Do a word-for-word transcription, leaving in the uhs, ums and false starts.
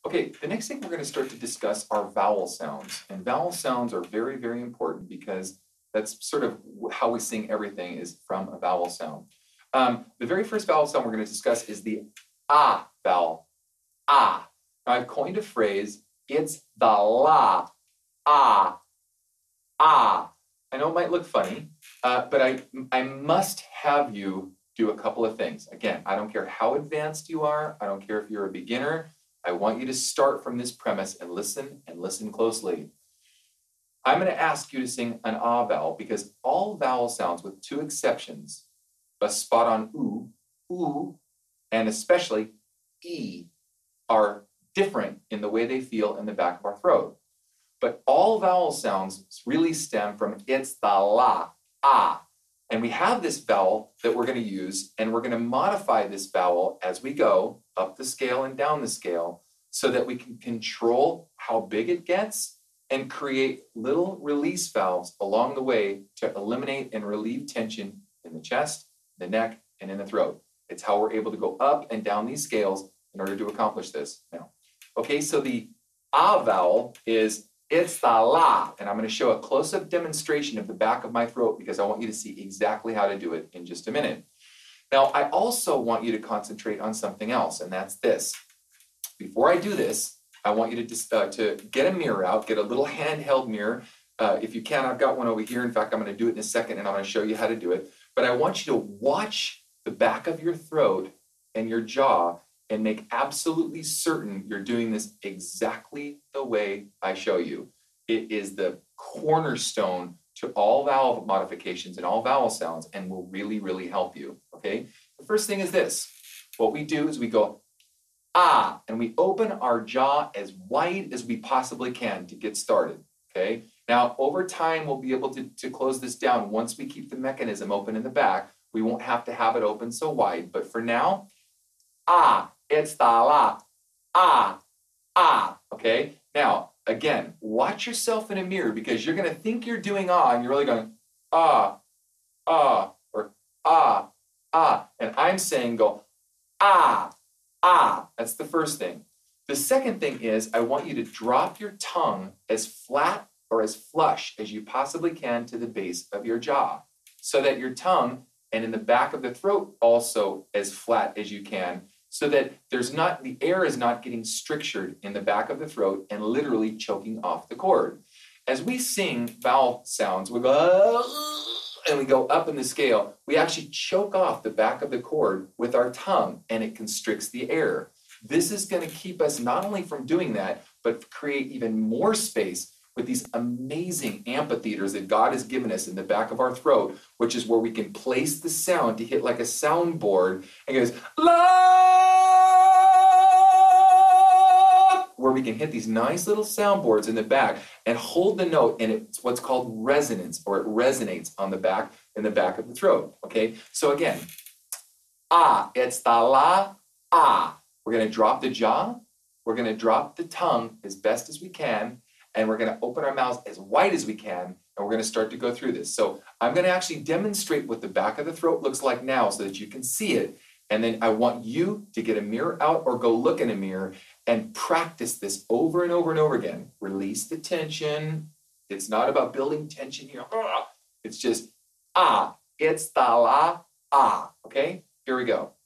Okay, the next thing we're going to start to discuss are vowel sounds. And vowel sounds are very, very important because that's sort of how we sing everything is from a vowel sound. Um, the very first vowel sound we're going to discuss is the ah vowel, ah. Now I've coined a phrase, it's the la, ah, ah. I know it might look funny, uh, but I, I must have you do a couple of things. Again, I don't care how advanced you are. I don't care if you're a beginner. I want you to start from this premise and listen and listen closely. I'm going to ask you to sing an ah vowel because all vowel sounds, with two exceptions, a spot on oo, oo, and especially e, are different in the way they feel in the back of our throat. But all vowel sounds really stem from it's the la, ah. And we have this vowel that we're going to use, and we're going to modify this vowel as we go up the scale and down the scale so that we can control how big it gets and create little release valves along the way to eliminate and relieve tension in the chest, the neck, and in the throat. It's how we're able to go up and down these scales in order to accomplish this. Now, okay, so the ah vowel is it's the la, and I'm going to show a close-up demonstration of the back of my throat because I want you to see exactly how to do it in just a minute. Now, I also want you to concentrate on something else, and that's this. Before I do this, I want you to just uh, to get a mirror out, get a little handheld mirror. Uh, if you can, I've got one over here. In fact, I'm going to do it in a second, and I'm going to show you how to do it. But I want you to watch the back of your throat and your jaw and make absolutely certain you're doing this exactly the way I show you. It is the cornerstone to all vowel modifications and all vowel sounds and will really, really help you, okay? The first thing is this. What we do is we go, ah, and we open our jaw as wide as we possibly can to get started, okay? Now, over time, we'll be able to, to close this down. Once we keep the mechanism open in the back, we won't have to have it open so wide. But for now, ah, it's the la, ah, ah, okay? Now, again, watch yourself in a mirror because you're going to think you're doing ah, and you're really going ah, ah, or ah, ah. And I'm saying go ah, ah. That's the first thing. The second thing is I want you to drop your tongue as flat or as flush as you possibly can to the base of your jaw so that your tongue and in the back of the throat also as flat as you can so that there's not, the air is not getting strictured in the back of the throat and literally choking off the cord. As we sing vowel sounds, we go, and we go up in the scale, we actually choke off the back of the cord with our tongue and it constricts the air. This is going to keep us not only from doing that, but create even more space with these amazing amphitheaters that God has given us in the back of our throat, which is where we can place the sound to hit like a soundboard and it goes, la, where we can hit these nice little soundboards in the back and hold the note, and it's what's called resonance, or it resonates on the back, in the back of the throat, okay? So again, ah, it's the la, ah. We're going to drop the jaw, we're going to drop the tongue as best as we can, and we're going to open our mouths as wide as we can, and we're going to start to go through this. So I'm going to actually demonstrate what the back of the throat looks like now so that you can see it. And then I want you to get a mirror out or go look in a mirror and practice this over and over and over again. Release the tension. It's not about building tension here. It's just, ah, it's the la, ah. Okay? Here we go.